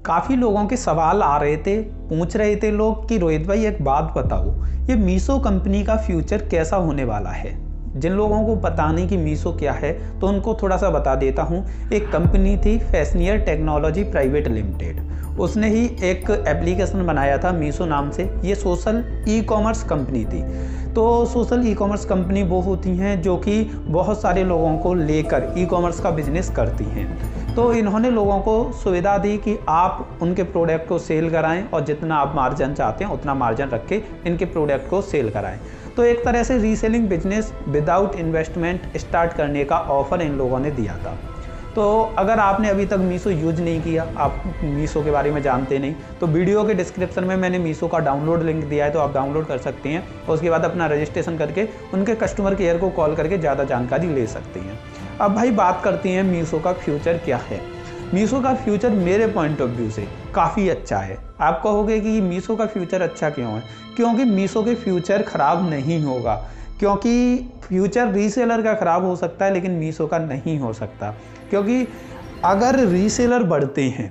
काफ़ी लोगों के सवाल आ रहे थे, पूछ रहे थे लोग कि रोहित भाई एक बात बताओ, ये मीशो कंपनी का फ्यूचर कैसा होने वाला है। जिन लोगों को पता नहीं कि मीशो क्या है तो उनको थोड़ा सा बता देता हूँ। एक कंपनी थी फैशनियर टेक्नोलॉजी प्राइवेट लिमिटेड, उसने ही एक एप्लीकेशन बनाया था मीशो नाम से। ये सोशल ई कॉमर्स कंपनी थी। तो सोशल ई कॉमर्स कंपनी वो होती हैं जो कि बहुत सारे लोगों को लेकर ई कॉमर्स का बिजनेस करती हैं। तो इन्होंने लोगों को सुविधा दी कि आप उनके प्रोडक्ट को सेल कराएं और जितना आप मार्जिन चाहते हैं उतना मार्जिन रख के इनके प्रोडक्ट को सेल कराएं। तो एक तरह से reselling business without investment start करने का ऑफर इन लोगों ने दिया था। तो अगर आपने अभी तक मीशो यूज नहीं किया, आप मीशो के बारे में जानते नहीं, तो वीडियो के डिस्क्रिप्शन में मैंने मीशो का डाउनलोड लिंक दिया है, तो आप डाउनलोड कर सकते हैं और उसके बाद अपना रजिस्ट्रेशन करके उनके कस्टमर केयर को कॉल करके ज़्यादा जानकारी ले सकते हैं। अब भाई बात करते हैं मीशो का फ्यूचर क्या है। मीशो का फ्यूचर मेरे पॉइंट ऑफ व्यू से काफ़ी अच्छा है। आप कहोगे कि मीशो का फ्यूचर अच्छा क्यों है? क्योंकि मीशो के फ्यूचर ख़राब नहीं होगा, क्योंकि फ्यूचर रीसेलर का ख़राब हो सकता है लेकिन मीशो का नहीं हो सकता। क्योंकि अगर रीसेलर बढ़ते हैं,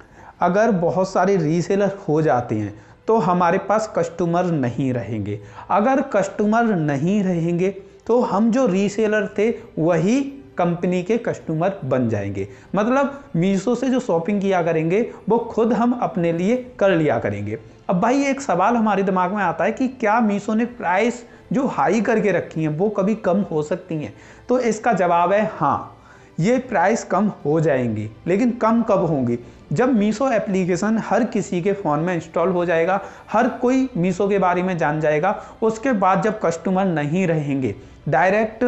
अगर बहुत सारे रीसेलर हो जाते हैं तो हमारे पास कस्टमर नहीं रहेंगे। अगर कस्टमर नहीं रहेंगे तो हम जो रीसेलर थे वही कंपनी के कस्टमर बन जाएंगे। मतलब मीशो से जो शॉपिंग किया करेंगे वो खुद हम अपने लिए कर लिया करेंगे। अब भाई एक सवाल हमारे दिमाग में आता है कि क्या मीशो ने प्राइस जो हाई करके रखी हैं वो कभी कम हो सकती हैं? तो इसका जवाब है हाँ, ये प्राइस कम हो जाएंगी। लेकिन कम कब होंगी? जब मीशो एप्लीकेशन हर किसी के फ़ोन में इंस्टॉल हो जाएगा, हर कोई मीशो के बारे में जान जाएगा। उसके बाद जब कस्टमर नहीं रहेंगे, डायरेक्ट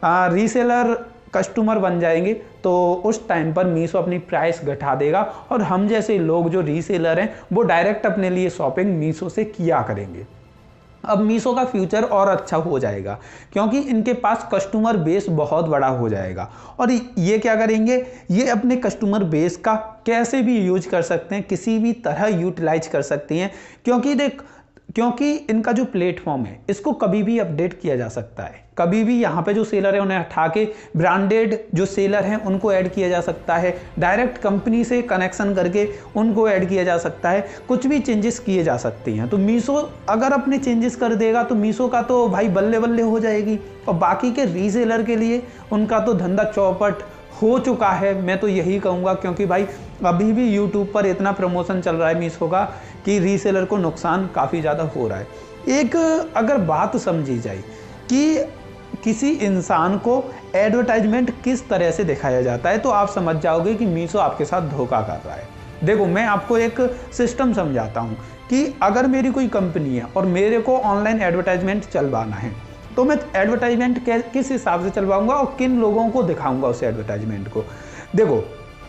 रीसेलर कस्टमर बन जाएंगे, तो उस टाइम पर मीशो अपनी प्राइस घटा देगा और हम जैसे लोग जो रीसेलर हैं वो डायरेक्ट अपने लिए शॉपिंग मीशो से किया करेंगे। अब मीशो का फ्यूचर और अच्छा हो जाएगा क्योंकि इनके पास कस्टमर बेस बहुत बड़ा हो जाएगा। और ये क्या करेंगे, ये अपने कस्टमर बेस का कैसे भी यूज कर सकते हैं, किसी भी तरह यूटिलाइज कर सकते हैं। क्योंकि इनका जो प्लेटफॉर्म है इसको कभी भी अपडेट किया जा सकता है। कभी भी यहाँ पे जो सेलर है उन्हें हटा के ब्रांडेड जो सेलर हैं उनको ऐड किया जा सकता है। डायरेक्ट कंपनी से कनेक्शन करके उनको ऐड किया जा सकता है। कुछ भी चेंजेस किए जा सकते हैं। तो मीशो अगर अपने चेंजेस कर देगा तो मीशो का तो भाई बल्ले बल्ले हो जाएगी और बाकी के रीसेलर के लिए उनका तो धंधा चौपट हो चुका है, मैं तो यही कहूँगा। क्योंकि भाई अभी भी यूट्यूब पर इतना प्रमोशन चल रहा है मीशो का कि रीसेलर को नुकसान काफ़ी ज़्यादा हो रहा है। एक अगर बात समझी जाए कि किसी इंसान को एडवर्टाइजमेंट किस तरह से दिखाया जाता है तो आप समझ जाओगे कि मीशो आपके साथ धोखा कर रहा है। देखो मैं आपको एक सिस्टम समझाता हूँ कि अगर मेरी कोई कंपनी है और मेरे को ऑनलाइन एडवर्टाइजमेंट चलवाना है तो मैं एडवर्टाइजमेंट किस हिसाब से चलवाऊंगा और किन लोगों को दिखाऊंगा उस एडवर्टाइजमेंट को। देखो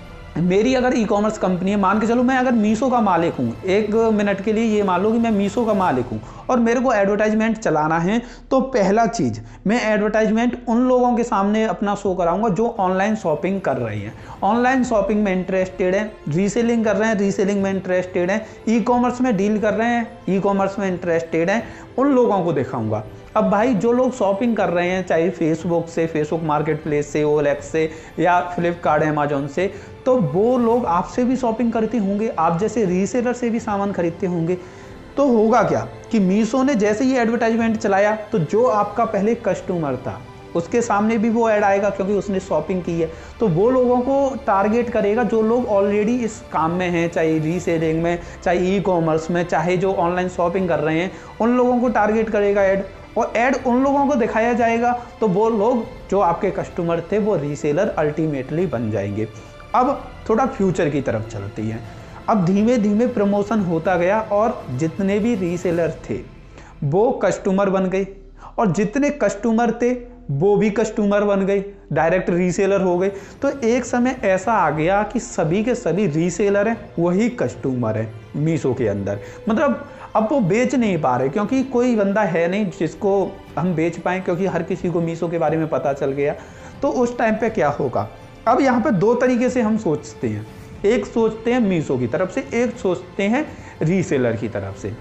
मेरी अगर ई कॉमर्स कंपनी है, मान के चलो मैं अगर मीशो का मालिक हूँ, एक मिनट के लिए ये मान लो कि मैं मीशो का मालिक हूँ और मेरे को एडवर्टाइजमेंट चलाना है, तो पहला चीज़ मैं एडवर्टाइजमेंट उन लोगों के सामने अपना शो कराऊंगा जो ऑनलाइन शॉपिंग कर रही हैं, ऑनलाइन शॉपिंग में इंटरेस्टेड हैं, रीसेलिंग कर रहे हैं, रीसेलिंग में इंटरेस्टेड हैं, ई कॉमर्स में डील कर रहे हैं, ई कॉमर्स में इंटरेस्टेड हैं, उन लोगों को दिखाऊंगा। अब भाई जो लोग शॉपिंग कर रहे हैं चाहे फेसबुक से, फेसबुक मार्केट प्लेस से, ओएलएक्स से या फ्लिपकार्ट अमेजोन से, तो वो लोग आपसे भी शॉपिंग करते होंगे, आप जैसे रीसेलर से भी सामान खरीदते होंगे। तो होगा क्या कि मीशो ने जैसे ही एडवर्टाइजमेंट चलाया तो जो आपका पहले कस्टमर था उसके सामने भी वो ऐड आएगा क्योंकि उसने शॉपिंग की है। तो वो लोगों को टारगेट करेगा जो लोग ऑलरेडी इस काम में हैं, चाहे रीसेलिंग में, चाहे ई कॉमर्स में, चाहे जो ऑनलाइन शॉपिंग कर रहे हैं, उन लोगों को टारगेट करेगा ऐड। और ऐड उन लोगों को दिखाया जाएगा तो वो लोग जो आपके कस्टमर थे वो रीसेलर अल्टीमेटली बन जाएंगे। अब थोड़ा फ्यूचर की तरफ चलती हैं। अब धीमे धीमे प्रमोशन होता गया और जितने भी रीसेलर थे वो कस्टमर बन गए और जितने कस्टमर थे वो भी कस्टमर बन गए, डायरेक्ट रीसेलर हो गए। तो एक समय ऐसा आ गया कि सभी के सभी रीसेलर हैं वही कस्टमर हैं मीशो के अंदर। मतलब अब वो बेच नहीं पा रहे क्योंकि कोई बंदा है नहीं जिसको हम बेच पाएँ, क्योंकि हर किसी को मीशो के बारे में पता चल गया। तो उस टाइम पे क्या होगा? अब यहाँ पे दो तरीके से हम सोचते हैं, एक सोचते हैं मीशो की तरफ से, एक सोचते हैं रीसेलर की तरफ से।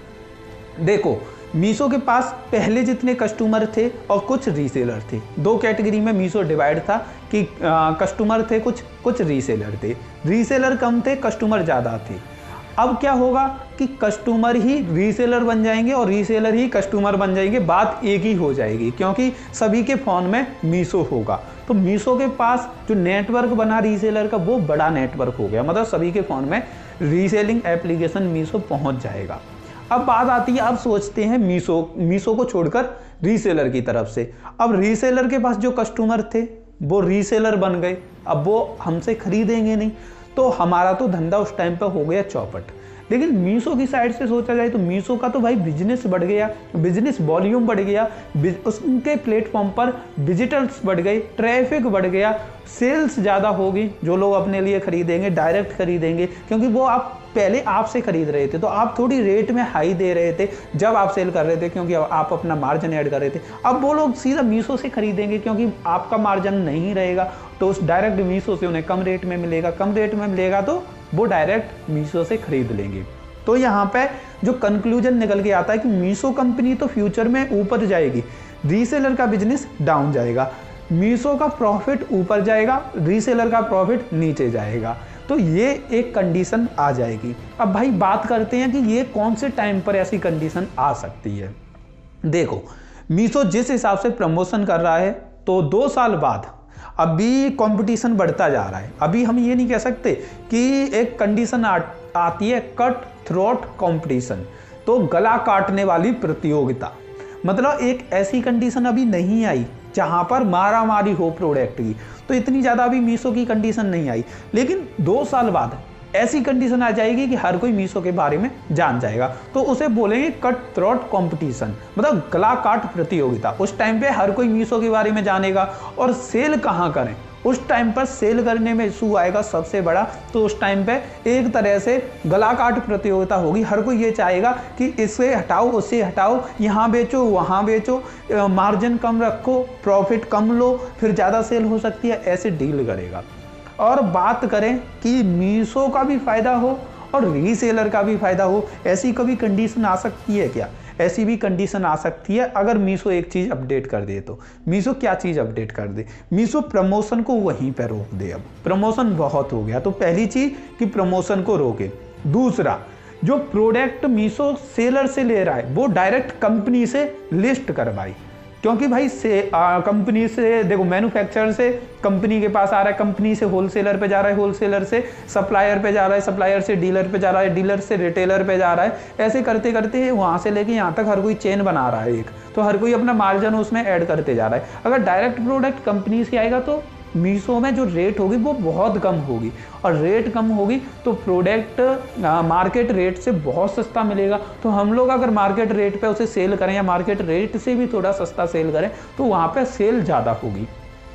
देखो मीशो के पास पहले जितने कस्टमर थे और कुछ रीसेलर थे, दो कैटेगरी में मीशो डिवाइड था कि कस्टमर थे कुछ रीसेलर थे। रीसेलर कम थे, कस्टमर ज़्यादा थे। अब क्या होगा कि कस्टमर ही रीसेलर बन जाएंगे और रीसेलर ही कस्टमर बन जाएंगे, बात एक ही हो जाएगी क्योंकि सभी के फ़ोन में मीशो होगा। तो मीशो के पास जो नेटवर्क बना रीसेलर का वो बड़ा नेटवर्क हो गया, मतलब सभी के फ़ोन में रीसेलिंग एप्लीकेशन मीशो पहुंच जाएगा। अब बात आती है, अब सोचते हैं मीशो को छोड़कर रीसेलर की तरफ से। अब रीसेलर के पास जो कस्टमर थे वो रीसेलर बन गए, अब वो हमसे खरीदेंगे नहीं, तो हमारा तो धंधा उस टाइम पर हो गया चौपट। लेकिन मीशो की साइड से सोचा जाए तो मीशो का तो भाई बिजनेस बढ़ गया, बिजनेस वॉल्यूम बढ़ गया, उसके प्लेटफॉर्म पर विजिटर्स बढ़ गए, ट्रैफिक बढ़ गया, सेल्स ज़्यादा होगी, जो लोग अपने लिए खरीदेंगे डायरेक्ट खरीदेंगे, क्योंकि वो आप पहले आपसे खरीद रहे थे तो आप थोड़ी रेट में हाई दे रहे थे जब आप सेल कर रहे थे, क्योंकि आप अपना मार्जिन ऐड कर रहे थे। अब वो लोग सीधा मीशो से खरीदेंगे क्योंकि आपका मार्जिन नहीं रहेगा, तो उस डायरेक्ट मीशो से उन्हें कम रेट में मिलेगा, कम रेट में मिलेगा तो वो डायरेक्ट मीशो से खरीद लेंगे। तो यहाँ पे जो कंक्लूजन निकल के आता है कि मीशो कंपनी तो फ्यूचर में ऊपर जाएगी, रीसेलर का बिजनेस डाउन जाएगा, मीशो का प्रॉफिट ऊपर जाएगा, रीसेलर का प्रॉफिट नीचे जाएगा। तो ये एक कंडीशन आ जाएगी। अब भाई बात करते हैं कि ये कौन से टाइम पर ऐसी कंडीशन आ सकती है। देखो, मीशो जिस हिसाब से प्रमोशन कर रहा है तो 2 साल बाद अभी कंपटीशन बढ़ता जा रहा है। अभी हम ये नहीं कह सकते कि एक कंडीशन आती है कट थ्रोट कंपटीशन, तो गला काटने वाली प्रतियोगिता, मतलब एक ऐसी कंडीशन अभी नहीं आई जहां पर मारा मारी हो प्रोडक्ट की, तो इतनी ज़्यादा अभी मीशो की कंडीशन नहीं आई। लेकिन 2 साल बाद ऐसी कंडीशन आ जाएगी कि हर कोई मीशो के बारे में जान जाएगा, तो उसे बोलेंगे कट थ्रोट कंपटीशन, मतलब गला काट प्रतियोगिता। उस टाइम पे हर कोई मीशो के बारे में जानेगा। और सेल कहाँ करें, उस टाइम पर सेल करने में इशू आएगा सबसे बड़ा, तो उस टाइम पे एक तरह से गला काट प्रतियोगिता होगी। हर कोई ये चाहेगा कि इसे हटाओ उससे हटाओ, यहाँ बेचो वहाँ बेचो, मार्जिन कम रखो, प्रॉफिट कम लो, फिर ज़्यादा सेल हो सकती है, ऐसे डील करेगा। और बात करें कि मीशो का भी फ़ायदा हो और रीसेलर का भी फ़ायदा हो, ऐसी कभी कंडीशन आ सकती है क्या? ऐसी भी कंडीशन आ सकती है अगर मीशो एक चीज़ अपडेट कर दे। तो मीशो क्या चीज़ अपडेट कर दे? मीशो प्रमोशन को वहीं पर रोक दे। अब प्रमोशन बहुत हो गया, तो पहली चीज़ कि प्रमोशन को रोके। दूसरा, जो प्रोडक्ट मीशो सेलर से ले रहा है वो डायरेक्ट कंपनी से लिस्ट करवाई, क्योंकि भाई कंपनी से देखो, मैन्युफैक्चरर से कंपनी के पास आ रहा है, कंपनी से होलसेलर पे जा रहा है, होलसेलर से सप्लायर पे जा रहा है, सप्लायर से डीलर पे जा रहा है, डीलर से रिटेलर पे जा रहा है। ऐसे करते करते वहाँ से लेके यहाँ तक हर कोई चेन बना रहा है एक, तो हर कोई अपना मार्जिन उसमें ऐड करते जा रहा है। अगर डायरेक्ट प्रोडक्ट कंपनी से आएगा तो मीशो में जो रेट होगी वो बहुत कम होगी, और रेट कम होगी तो प्रोडक्ट मार्केट रेट से बहुत सस्ता मिलेगा। तो हम लोग अगर मार्केट रेट पे उसे सेल करें या मार्केट रेट से भी थोड़ा सस्ता सेल करें तो वहाँ पे सेल ज़्यादा होगी।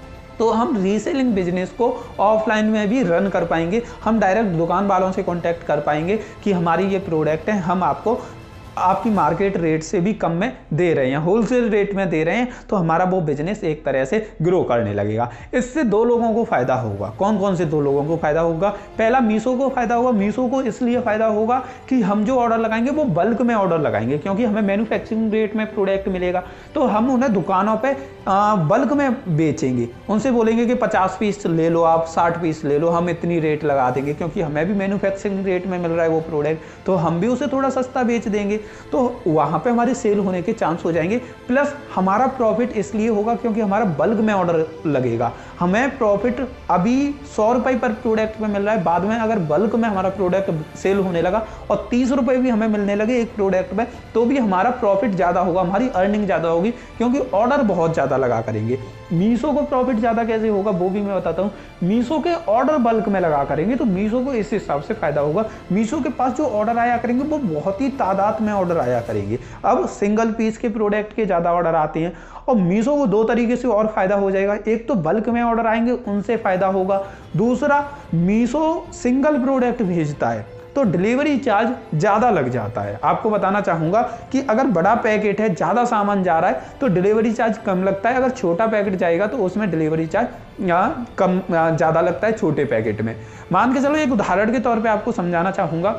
तो हम रीसेलिंग बिजनेस को ऑफलाइन में भी रन कर पाएंगे, हम डायरेक्ट दुकान वालों से कॉन्टैक्ट कर पाएंगे कि हमारी ये प्रोडक्ट है, हम आपको आपकी मार्केट रेट से भी कम में दे रहे हैं, होलसेल रेट में दे रहे हैं, तो हमारा वो बिजनेस एक तरह से ग्रो करने लगेगा। इससे 2 लोगों को फायदा होगा। कौन कौन से 2 लोगों को फायदा होगा? पहला, मीशो को फायदा होगा। मीशो को इसलिए फायदा होगा कि हम जो ऑर्डर लगाएंगे वो बल्क में ऑर्डर लगाएंगे, क्योंकि हमें मैन्युफैक्चरिंग रेट में प्रोडक्ट मिलेगा, तो हम उन्हें दुकानों पर बल्क में बेचेंगे। उनसे बोलेंगे कि 50 पीस ले लो, आप 60 पीस ले लो, हम इतनी रेट लगा देंगे, क्योंकि हमें भी मैन्युफैक्चरिंग रेट में मिल रहा है वो प्रोडक्ट, तो हम भी उसे थोड़ा सस्ता बेच देंगे, तो वहाँ पे हमारे सेल होने के चांस हो जाएंगे। प्लस हमारा प्रॉफिट इसलिए होगा क्योंकि हमारा बल्क में ऑर्डर लगेगा। हमें प्रॉफिट अभी 100 रुपये पर प्रोडक्ट में मिल रहा है, बाद में अगर बल्क में हमारा प्रोडक्ट सेल होने लगा और 30 रुपये भी हमें मिलने लगे एक प्रोडक्ट में, तो भी हमारा प्रॉफिट ज़्यादा होगा, हमारी अर्निंग ज़्यादा होगी, क्योंकि ऑर्डर बहुत ज़्यादा लगा करेंगे। मीशो को प्रॉफिट ज़्यादा कैसे होगा वो भी मैं बताता हूँ। मीशो के ऑर्डर बल्क में लगा करेंगे तो मीशो को इस हिसाब से फायदा होगा। मीशो के पास जो ऑर्डर आया करेंगे वो बहुत ही तादाद में ऑर्डर आया करेंगे। अब सिंगल पीस के प्रोडक्ट के ज़्यादा ऑर्डर आते हैं, और मीशो को 2 तरीके से और फायदा हो जाएगा। एक तो बल्क में ऑर्डर आएंगे, उनसे फायदा होगा। दूसरा, मीशो सिंगल प्रोडक्ट भेजता है तो डिलीवरी चार्ज ज़्यादा लग जाता है। आपको बताना चाहूँगा कि अगर बड़ा पैकेट है, ज़्यादा सामान जा रहा है, तो डिलीवरी चार्ज कम लगता है। अगर छोटा पैकेट जाएगा तो उसमें डिलीवरी चार्ज कम ज़्यादा लगता है छोटे पैकेट में। मान के चलो, एक उदाहरण के तौर पे आपको समझाना चाहूँगा,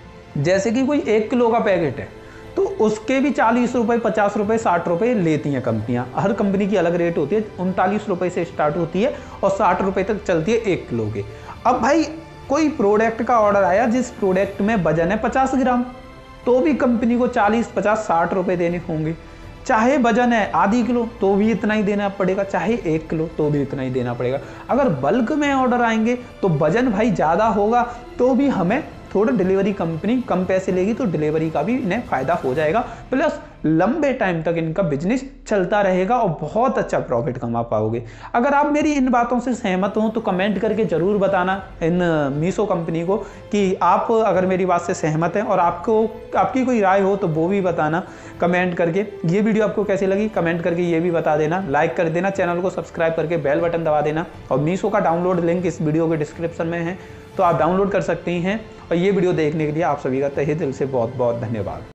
जैसे कि कोई 1 किलो का पैकेट है तो उसके भी 40 रुपये, 50 रुपये, 60 रुपये लेती हैं कंपनियां। हर कंपनी की अलग रेट होती है, 39 रुपये से स्टार्ट होती है और 60 रुपये तक चलती है 1 किलो के। अब भाई कोई प्रोडक्ट का ऑर्डर आया जिस प्रोडक्ट में वजन है 50 ग्राम, तो भी कंपनी को 40, 50, 60 रुपए देने होंगे। चाहे वजन है आधी किलो तो भी इतना ही देना पड़ेगा, चाहे 1 किलो तो भी इतना ही देना पड़ेगा। अगर बल्क में ऑर्डर आएंगे तो वजन भाई ज़्यादा होगा तो भी हमें थोड़ा डिलीवरी कंपनी कम पैसे लेगी, तो डिलीवरी का भी इन्हें फ़ायदा हो जाएगा, प्लस लंबे टाइम तक इनका बिजनेस चलता रहेगा और बहुत अच्छा प्रॉफिट कमा पाओगे। अगर आप मेरी इन बातों से सहमत हो तो कमेंट करके ज़रूर बताना इन मीशो कंपनी को कि आप अगर मेरी बात से सहमत हैं, और आपकी कोई राय हो तो वो भी बताना कमेंट करके। ये वीडियो आपको कैसी लगी कमेंट करके ये भी बता देना, लाइक कर देना, चैनल को सब्सक्राइब करके बेल बटन दबा देना। और मीशो का डाउनलोड लिंक इस वीडियो के डिस्क्रिप्शन में है, तो आप डाउनलोड कर सकते हैं। और ये वीडियो देखने के लिए आप सभी का तहे दिल से बहुत बहुत धन्यवाद।